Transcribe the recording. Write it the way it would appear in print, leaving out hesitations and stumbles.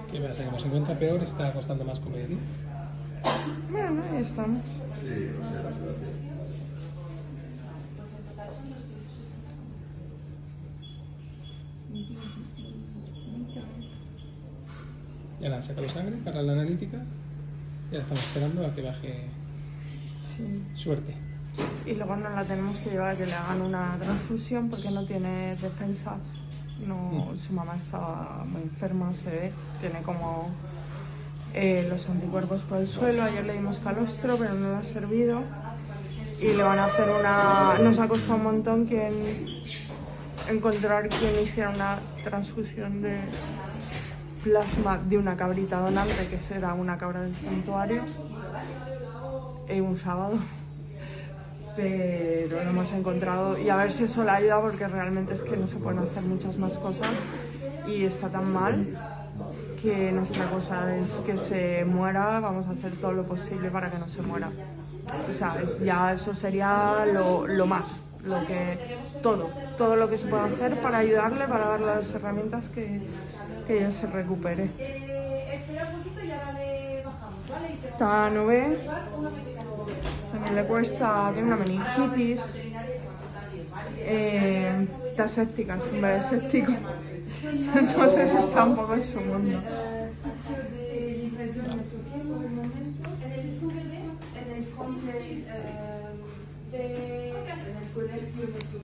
¿Qué pasa? ¿Como se encuentra peor, está costando más comer, no? Bueno, ahí estamos. Ya le han sacado sangre para la analítica. Ya estamos esperando a que baje. Sí. Suerte. Y luego nos la tenemos que llevar a que le hagan una transfusión porque no tiene defensas. No, su mamá estaba muy enferma, se ve. Tiene como los anticuerpos por el suelo. Ayer le dimos calostro, pero no le ha servido. Y le van a hacer una... Nos ha costado un montón encontrar quien hiciera una transfusión de plasma de una cabrita donante, que será una cabra del santuario, un sábado. Pero lo hemos encontrado y a ver si eso le ayuda, porque realmente es que no se pueden hacer muchas más cosas y está tan mal que nuestra cosa es que se muera. Vamos a hacer todo lo posible para que no se muera. O sea, ya eso sería lo más, todo lo que se pueda hacer para ayudarle, para darle las herramientas que ella se recupere. Esta no ve. También le cuesta, tiene una meningitis, está séptica, es un bebé séptico, entonces está un poco en su mundo.